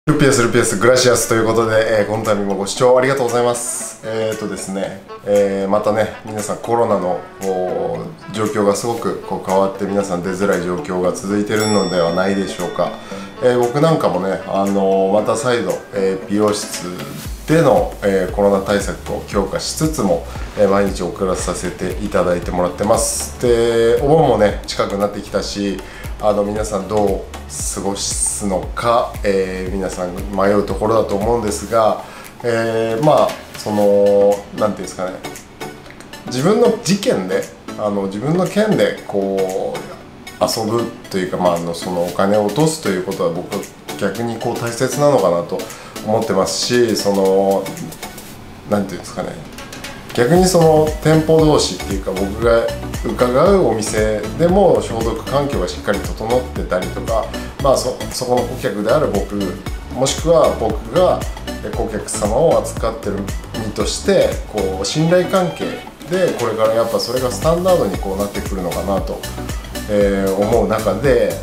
ルピアスグラシアスということで、この度もご視聴ありがとうございます。ですね、またね、皆さんコロナの状況がすごく変わって皆さん出づらい状況が続いているのではないでしょうか。僕なんかもね、また再度、美容室での、コロナ対策を強化しつつも、毎日送らさせていただいてもらってます。で、お盆もね近くなってきたし、皆さんどう過ごすのか、皆さん迷うところだと思うんですが、まあその何ていうんですかね、自分の事件で自分の件でこう遊ぶというか、そのお金を落とすということは僕は逆に大切なのかなと思ってますし、その何ていうんですかね、逆にその店舗同士っていうか、僕が伺うお店でも消毒環境がしっかり整ってたりとか、そこの顧客である僕、もしくは僕が顧客様を扱ってる身として信頼関係で、これからやっぱそれがスタンダードになってくるのかなと、思う中で、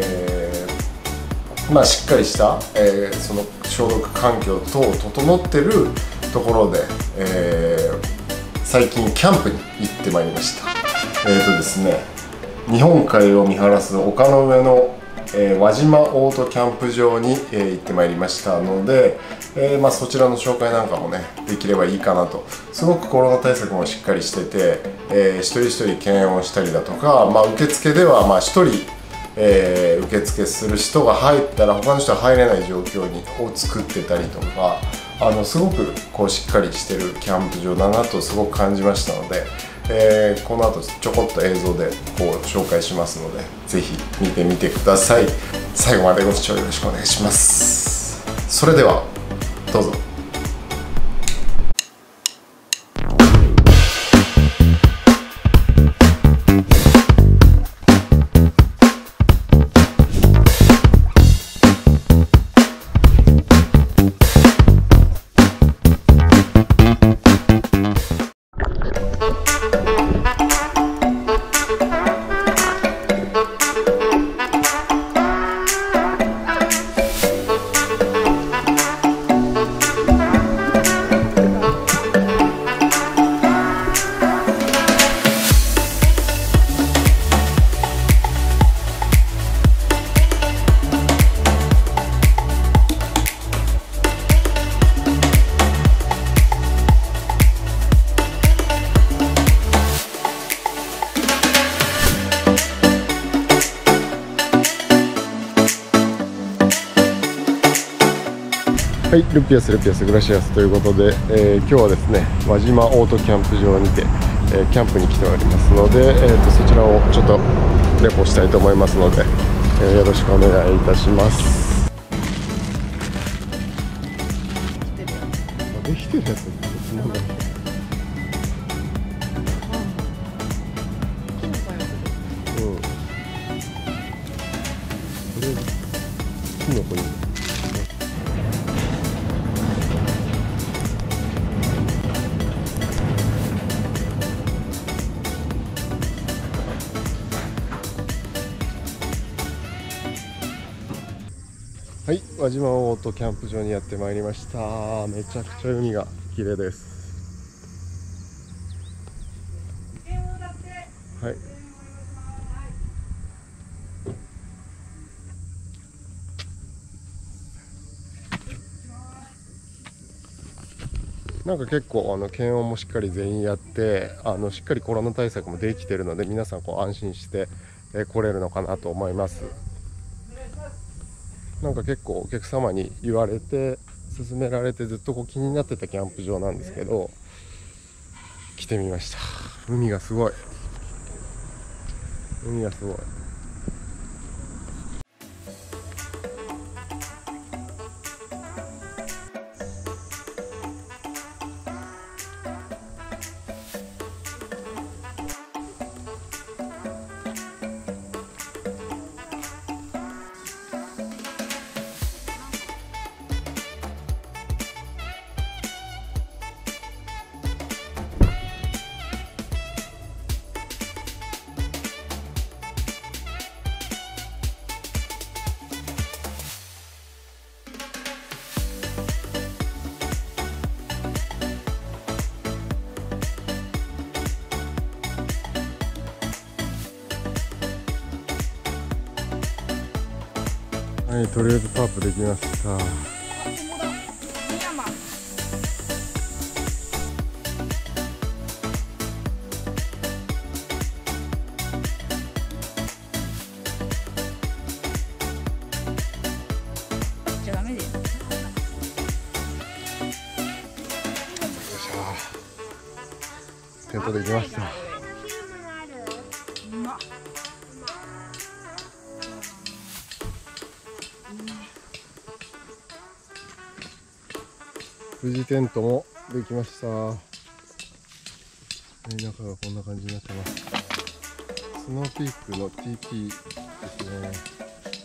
しっかりした、その消毒環境等整ってるところで、最近キャンプに行ってまいりました。ですね、日本海を見晴らす丘の上の、輪島オートキャンプ場に、行ってまいりましたので、そちらの紹介なんかもねできればいいかなと。すごくコロナ対策もしっかりしてて、一人一人検温したりだとか、受付では一人、受付する人が入ったら他の人は入れない状況を作ってたりとか、すごくしっかりしてるキャンプ場だなとすごく感じましたので、この後ちょこっと映像で紹介しますので、ぜひ見てみてください。最後までご視聴よろしくお願いします。それではどうぞ。はい、ルピアスグラシアスということで、今日はですね輪島オートキャンプ場にて、キャンプに来ておりますので、そちらをちょっとレポしたいと思いますので、よろしくお願いいたします。できてるやつなんだろう。これキノコにはい、輪島オートキャンプ場にやってまいりました。めちゃくちゃ海が綺麗です。はい。なんか結構検温もしっかり全員やって、しっかりコロナ対策もできているので、皆さん安心して、来れるのかなと思います。なんか結構お客様に言われて勧められてずっと気になってたキャンプ場なんですけど、来てみました。海がすごい。海がすごい。 はい、とりあえずタープできました。テントできました。富士テントもできました。中がこんな感じになってます。スノーピークの TT ですね。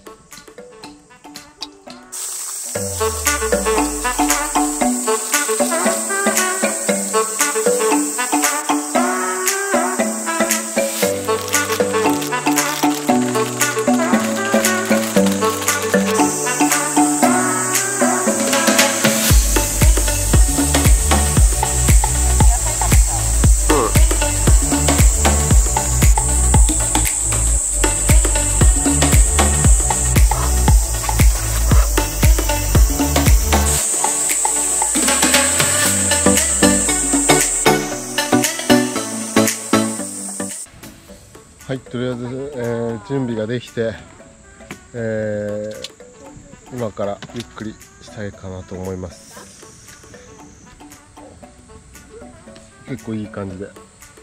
はい、とりあえず、準備ができて、今からゆっくりしたいかなと思います。結構いい感じで。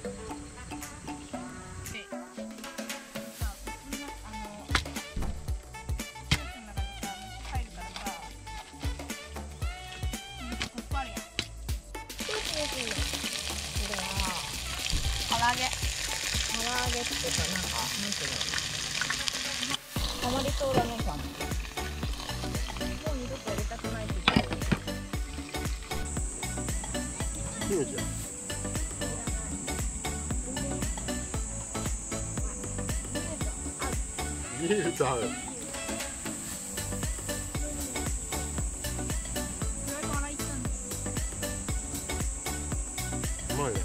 唐揚げっていうか、なんか、なんていうの、ハマりそうだね、さん。もう二度とやりたくないって言ってる。 キムチや。ビールと合う。うまいね。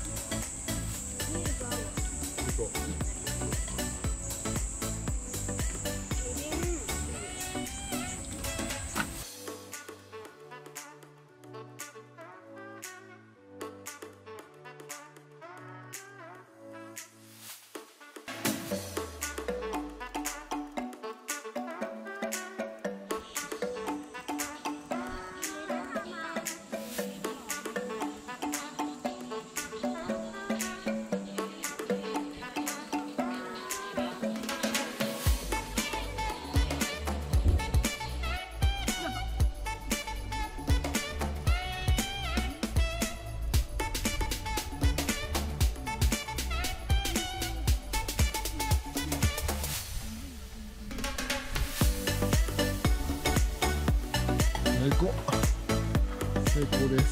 最高、最高です。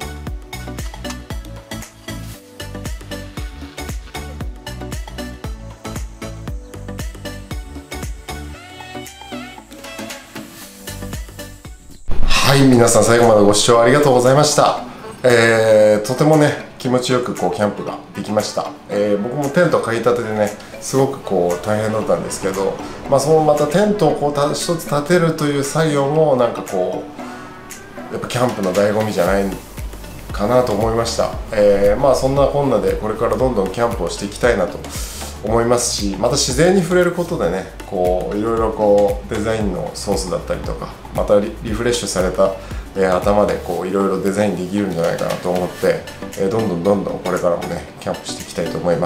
はい、皆さん最後までご視聴ありがとうございました。とてもね気持ちよくこうキャンプができました。僕もテント買いたてでねすごくこう大変だったんですけど、そのまたテントをこう一つ立てるという作業もなんかこうやっぱキャンプの醍醐味じゃないかなと思いました。そんなこんなでこれからどんどんキャンプをしていきたいなと思いますし、また自然に触れることでねこういろいろこうデザインのソースだったりとかまたリフレッシュされた頭でこういろいろデザインできるんじゃないかなと思って、どんどんこれからもねキャンプしていきたいと思います。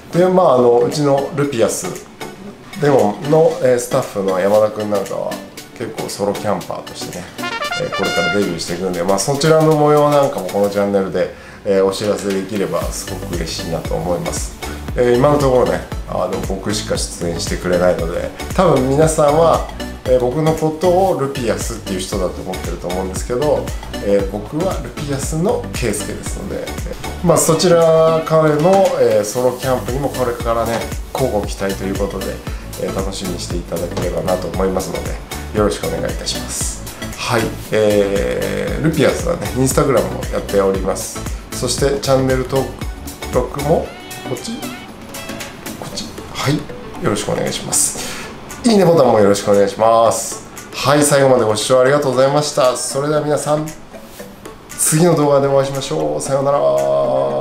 でうちのルピアスでものスタッフの山田くんなんかは結構ソロキャンパーとしてねこれからデビューしていくんで、そちらの模様なんかもこのチャンネルでお知らせできればすごく嬉しいなと思います。今のところね僕しか出演してくれないので多分皆さんは僕のことをルピアスっていう人だと思ってると思うんですけど、僕はルピアスのケイスケですので、そちら彼の、ソロキャンプにもこれからね交互期待ということで、楽しみにしていただければなと思いますのでよろしくお願いいたします。はい、ルピアスはねインスタグラムもやっております。そしてチャンネル登録もこっちはいよろしくお願いします。いいねボタンもよろしくお願いします。 はい、最後までご視聴ありがとうございました。それでは皆さん、次の動画でお会いしましょう。さようなら。